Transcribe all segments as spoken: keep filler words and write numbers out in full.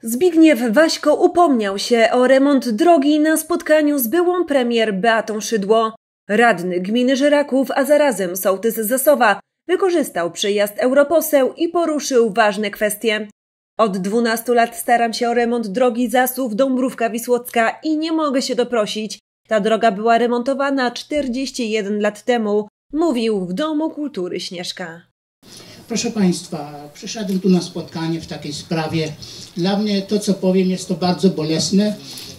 Zbigniew Waśko upomniał się o remont drogi na spotkaniu z byłą premier Beatą Szydło. Radny gminy Żyraków, a zarazem sołtys Zasowa, wykorzystał przyjazd europoseł i poruszył ważne kwestie. Od dwunastu lat staram się o remont drogi Zasów-Dąbrówka Wisłocka i nie mogę się doprosić. Ta droga była remontowana czterdzieści jeden lat temu, mówił w Domu Kultury Śnieżka. Proszę Państwa, przyszedłem tu na spotkanie w takiej sprawie. Dla mnie to, co powiem, jest to bardzo bolesne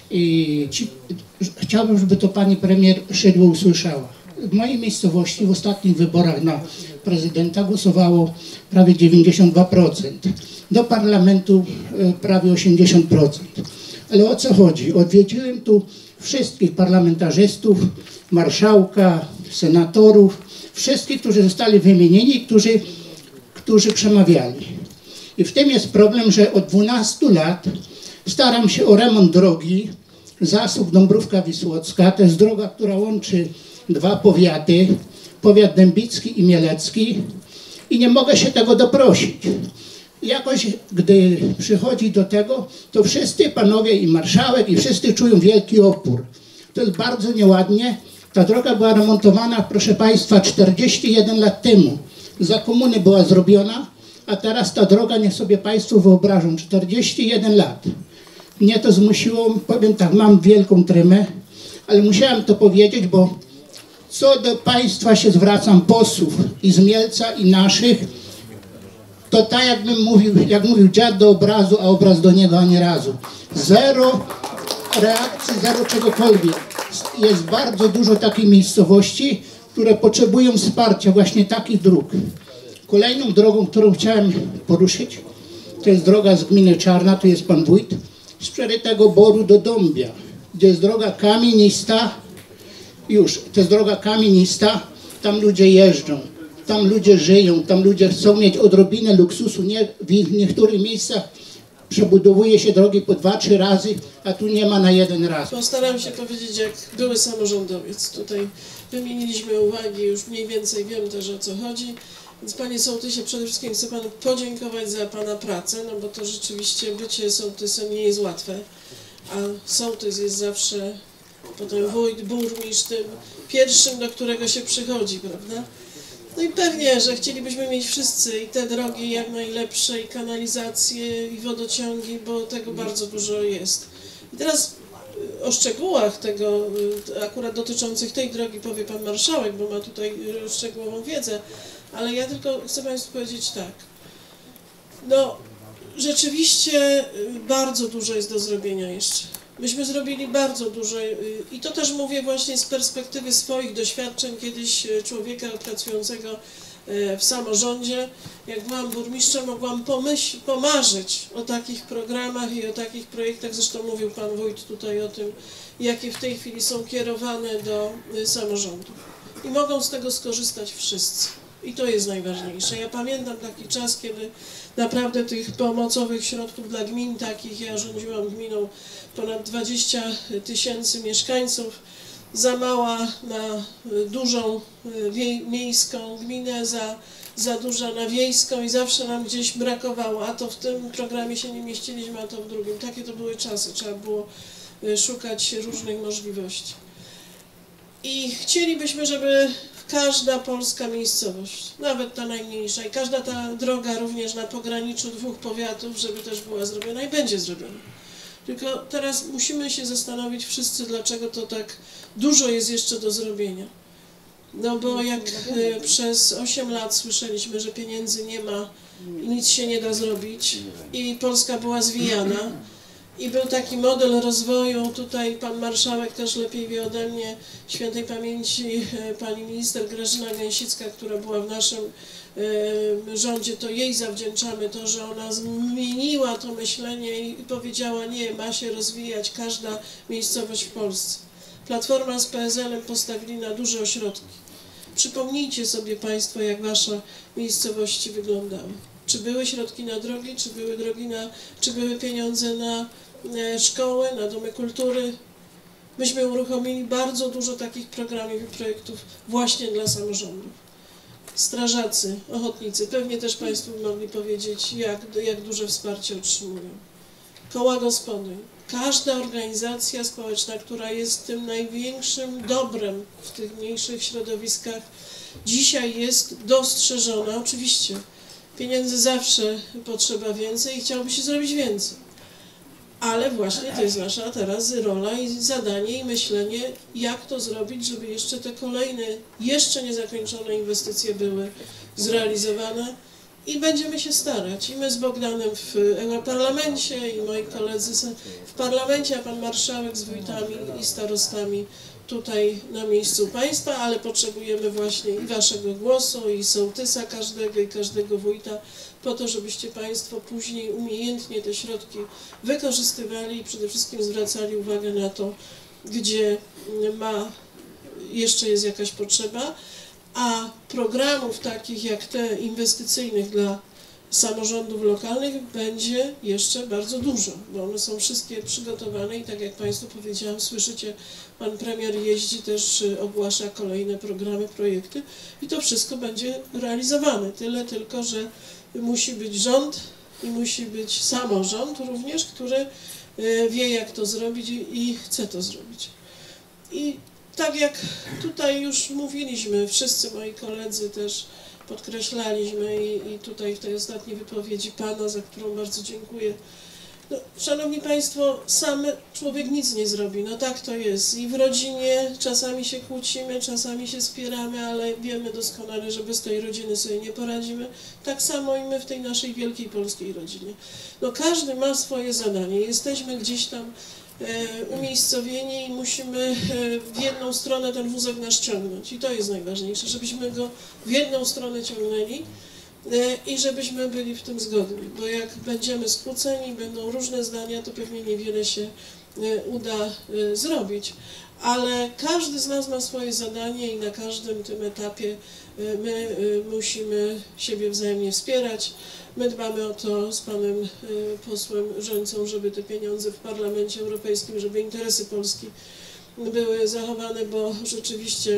i ci, chciałbym, żeby to pani premier Szydło usłyszała. W mojej miejscowości w ostatnich wyborach na prezydenta głosowało prawie dziewięćdziesiąt dwa procent. Do parlamentu prawie osiemdziesiąt procent. Ale o co chodzi? Odwiedziłem tu wszystkich parlamentarzystów, marszałka, senatorów, wszystkich, którzy zostali wymienieni, którzy którzy przemawiali. I w tym jest problem, że od dwunastu lat staram się o remont drogi Zasów-Dąbrówka Wisłocka. To jest droga, która łączy dwa powiaty, powiat dębicki i mielecki, i nie mogę się tego doprosić. Jakoś, gdy przychodzi do tego, to wszyscy panowie i marszałek i wszyscy czują wielki opór. To jest bardzo nieładnie. Ta droga była remontowana, proszę Państwa, czterdzieści jeden lat temu. Za komuny była zrobiona, a teraz ta droga, niech sobie Państwo wyobrażą, czterdzieści jeden lat. Mnie to zmusiło, powiem tak, mam wielką tremę, ale musiałem to powiedzieć, bo co do Państwa się zwracam, posłów i z Mielca i naszych, to tak jakbym mówił, jak mówił dziad do obrazu, a obraz do niego ani razu. Zero reakcji, zero czegokolwiek. Jest bardzo dużo takich miejscowości, które potrzebują wsparcia właśnie takich dróg. Kolejną drogą, którą chciałem poruszyć, to jest droga z gminy Czarna, tu jest pan wójt, z Przerytego Boru do Dąbia, gdzie jest droga kamienista, już, to jest droga kamienista, tam ludzie jeżdżą, tam ludzie żyją, tam ludzie chcą mieć odrobinę luksusu, nie, w niektórych miejscach przebudowuje się drogi po dwa, trzy razy, a tu nie ma na jeden raz. Postaram się powiedzieć, jak były samorządowiec. Tutaj wymieniliśmy uwagi, już mniej więcej wiem też, o co chodzi. Więc panie sołtysie, przede wszystkim chcę panu podziękować za pana pracę, no bo to rzeczywiście bycie sołtysem nie jest łatwe. A sołtys jest zawsze, potem wójt, burmistrz, tym pierwszym, do którego się przychodzi, prawda? No i pewnie, że chcielibyśmy mieć wszyscy i te drogi jak najlepsze, i kanalizacje, i wodociągi, bo tego bardzo dużo jest. I teraz o szczegółach tego, akurat dotyczących tej drogi, powie pan marszałek, bo ma tutaj szczegółową wiedzę, ale ja tylko chcę Państwu powiedzieć tak. No, rzeczywiście bardzo dużo jest do zrobienia jeszcze. Myśmy zrobili bardzo dużo i to też mówię właśnie z perspektywy swoich doświadczeń kiedyś człowieka pracującego w samorządzie. Jak byłam burmistrzem, mogłam pomyśl, pomarzyć o takich programach i o takich projektach. Zresztą mówił pan wójt tutaj o tym, jakie w tej chwili są kierowane do samorządów. I mogą z tego skorzystać wszyscy. I to jest najważniejsze. Ja pamiętam taki czas, kiedy naprawdę tych pomocowych środków dla gmin takich, ja rządziłam gminą ponad dwadzieścia tysięcy mieszkańców, za mała na dużą miejską gminę, za, za duża na wiejską i zawsze nam gdzieś brakowało, a to w tym programie się nie mieściliśmy, a to w drugim. Takie to były czasy, trzeba było szukać różnych możliwości. I chcielibyśmy, żeby każda polska miejscowość, nawet ta najmniejsza i każda ta droga również na pograniczu dwóch powiatów, żeby też była zrobiona i będzie zrobiona. Tylko teraz musimy się zastanowić wszyscy, dlaczego to tak dużo jest jeszcze do zrobienia. No bo jak y, przez osiem lat słyszeliśmy, że pieniędzy nie ma i nic się nie da zrobić i Polska była zwijana i był taki model rozwoju, tutaj pan marszałek też lepiej wie ode mnie, świętej pamięci y, pani minister Grażyna Gęsicka, która była w naszym y, rządzie, to jej zawdzięczamy to, że ona zmieniła to myślenie i powiedziała, nie, ma się rozwijać każda miejscowość w Polsce. Platforma z P S L-em postawili na duże ośrodki. Przypomnijcie sobie Państwo, jak Wasze miejscowości wyglądały. Czy były środki na drogi, czy były drogi na, czy były pieniądze na e, szkoły, na domy kultury. Myśmy uruchomili bardzo dużo takich programów i projektów właśnie dla samorządów. Strażacy, ochotnicy, pewnie też Państwo mogli powiedzieć, jak, jak duże wsparcie otrzymują. koła gospodyń, każda organizacja społeczna, która jest tym największym dobrem w tych mniejszych środowiskach, dzisiaj jest dostrzeżona. Oczywiście pieniędzy zawsze potrzeba więcej i chciałoby się zrobić więcej. Ale właśnie to jest nasza teraz rola i zadanie i myślenie, jak to zrobić, żeby jeszcze te kolejne, jeszcze niezakończone inwestycje były zrealizowane. I będziemy się starać. I my z Bogdanem w Europarlamencie, i moi koledzy w parlamencie, a pan marszałek z wójtami i starostami tutaj na miejscu państwa, ale potrzebujemy właśnie i waszego głosu, i sołtysa każdego, i każdego wójta, po to, żebyście państwo później umiejętnie te środki wykorzystywali i przede wszystkim zwracali uwagę na to, gdzie ma, jeszcze jest jakaś potrzeba, a programów takich jak te inwestycyjnych dla samorządów lokalnych będzie jeszcze bardzo dużo, bo one są wszystkie przygotowane i tak jak państwu powiedziałam, słyszycie, pan premier jeździ też, ogłasza kolejne programy, projekty i to wszystko będzie realizowane. Tyle tylko, że musi być rząd i musi być samorząd również, który wie, jak to zrobić i chce to zrobić. I tak jak tutaj już mówiliśmy, wszyscy moi koledzy też podkreślaliśmy i, i tutaj w tej ostatniej wypowiedzi pana, za którą bardzo dziękuję. No, szanowni państwo, sam człowiek nic nie zrobi, no tak to jest. I w rodzinie czasami się kłócimy, czasami się spieramy, ale wiemy doskonale, że bez tej rodziny sobie nie poradzimy. Tak samo i my w tej naszej wielkiej polskiej rodzinie. No każdy ma swoje zadanie, jesteśmy gdzieś tam e, umiejscowieni i musimy e, w jedną stronę ten wózek nasz ciągnąć. I to jest najważniejsze, żebyśmy go w jedną stronę ciągnęli. I żebyśmy byli w tym zgodni, bo jak będziemy skłóceni, będą różne zdania, to pewnie niewiele się uda zrobić. Ale każdy z nas ma swoje zadanie i na każdym tym etapie my musimy siebie wzajemnie wspierać. My dbamy o to z panem posłem Rzońcą, żeby te pieniądze w Parlamencie Europejskim, żeby interesy Polski były zachowane, bo rzeczywiście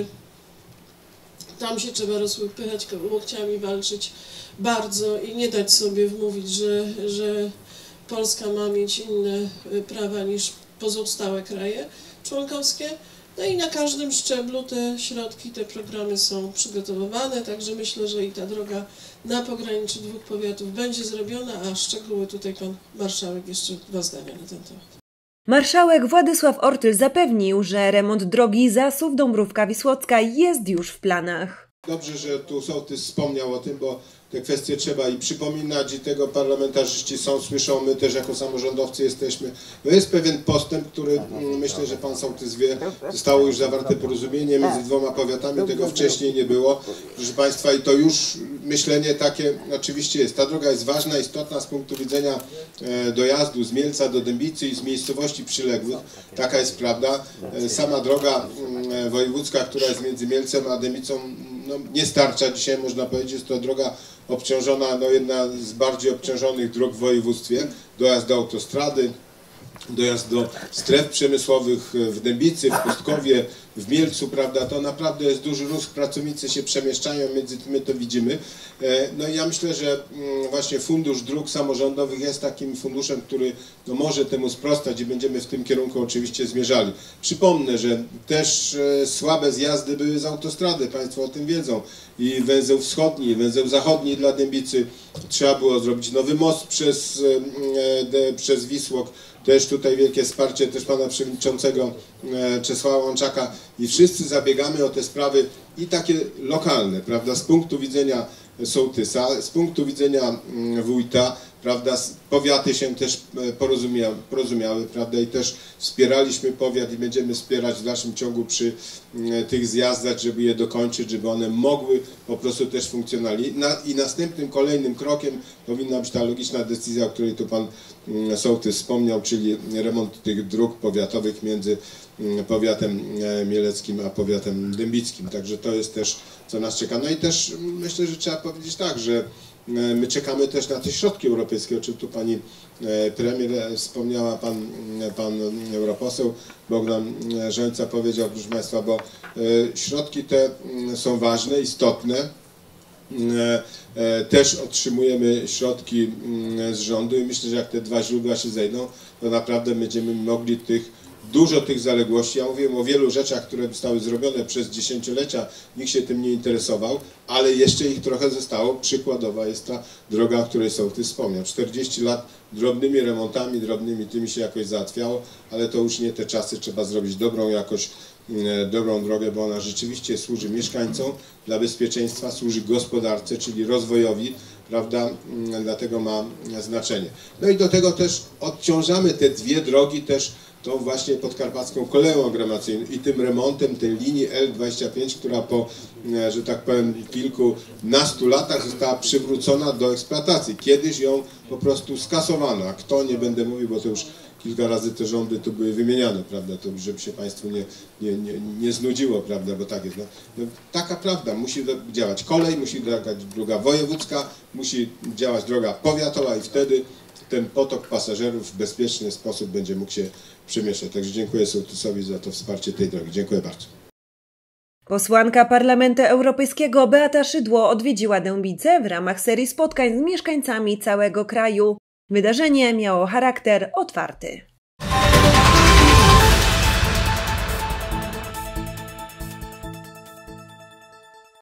tam się trzeba rozpychać łokciami, walczyć bardzo i nie dać sobie wmówić, że, że Polska ma mieć inne prawa niż pozostałe kraje członkowskie. No i na każdym szczeblu te środki, te programy są przygotowywane, także myślę, że i ta droga na pograniczu dwóch powiatów będzie zrobiona, a szczegóły tutaj pan marszałek jeszcze dwa zdania na ten temat. Marszałek Władysław Ortyl zapewnił, że remont drogi Zasów-Dąbrówka-Wisłocka jest już w planach. Dobrze, że tu sołtys wspomniał o tym, bo te kwestie trzeba i przypominać i tego parlamentarzyści są, słyszą, my też jako samorządowcy jesteśmy. No jest pewien postęp, który myślę, że pan sołtys wie, zostało już zawarte porozumienie między dwoma powiatami, tego wcześniej nie było. Proszę państwa, i to już myślenie takie oczywiście jest. Ta droga jest ważna, istotna z punktu widzenia dojazdu z Mielca do Dębicy i z miejscowości przyległych. Taka jest prawda. Sama droga wojewódzka, która jest między Mielcem a Dębicą, no, nie starcza dzisiaj, można powiedzieć, jest to droga obciążona, no jedna z bardziej obciążonych dróg w województwie, dojazd do autostrady, dojazd do stref przemysłowych w Dębicy, w Pustkowie, w Mielcu, prawda, to naprawdę jest duży ruch, pracownicy się przemieszczają, między tym my to widzimy. No i ja myślę, że właśnie Fundusz Dróg Samorządowych jest takim funduszem, który no, może temu sprostać i będziemy w tym kierunku oczywiście zmierzali. Przypomnę, że też słabe zjazdy były z autostrady, państwo o tym wiedzą, i węzeł wschodni, i węzeł zachodni dla Dębicy. Trzeba było zrobić nowy most przez, przez Wisłok. Też tutaj wielkie wsparcie też pana przewodniczącego Czesława Łączaka i wszyscy zabiegamy o te sprawy i takie lokalne, prawda, z punktu widzenia sołtysa, z punktu widzenia wójta, prawda, powiaty się też porozumia, porozumiały, prawda, i też wspieraliśmy powiat i będziemy wspierać w dalszym ciągu przy tych zjazdach, żeby je dokończyć, żeby one mogły po prostu też funkcjonalnie. I następnym, kolejnym krokiem powinna być ta logiczna decyzja, o której tu pan sołtys wspomniał, czyli remont tych dróg powiatowych między powiatem mieleckim a powiatem dębickim. Także to jest też, co nas czeka. No i też myślę, że trzeba powiedzieć tak, że my czekamy też na te środki europejskie, o czym tu pani premier wspomniała, pan, pan europoseł Bogdan Rzońca powiedział, proszę państwa, bo środki te są ważne, istotne też otrzymujemy środki z rządu i myślę, że jak te dwa źródła się zejdą, to naprawdę będziemy mogli tych dużo tych zaległości. Ja mówiłem o wielu rzeczach, które zostały zrobione przez dziesięciolecia, nikt się tym nie interesował, ale jeszcze ich trochę zostało. Przykładowa jest ta droga, o której sołtys wspomniał. czterdzieści lat drobnymi remontami, drobnymi tymi się jakoś załatwiało, ale to już nie te czasy, trzeba zrobić dobrą jakoś, dobrą drogę, bo ona rzeczywiście służy mieszkańcom, dla bezpieczeństwa, służy gospodarce, czyli rozwojowi, prawda, dlatego ma znaczenie. No i do tego też odciążamy te dwie drogi też tą właśnie podkarpacką koleją aglomeracyjną i tym remontem tej linii L dwadzieścia pięć, która po, że tak powiem, kilkunastu latach została przywrócona do eksploatacji. Kiedyś ją po prostu skasowano, a kto, nie będę mówił, bo to już kilka razy te rządy tu były wymieniane, prawda, to żeby się Państwu nie, nie, nie, nie znudziło, prawda, bo tak jest. No, no, taka prawda, musi działać kolej, musi działać droga wojewódzka, musi działać droga powiatowa i wtedy ten potok pasażerów w bezpieczny sposób będzie mógł się przemieszczać. Także dziękuję sołtysowi za to wsparcie tej drogi. Dziękuję bardzo. Posłanka Parlamentu Europejskiego Beata Szydło odwiedziła Dębice w ramach serii spotkań z mieszkańcami całego kraju. Wydarzenie miało charakter otwarty.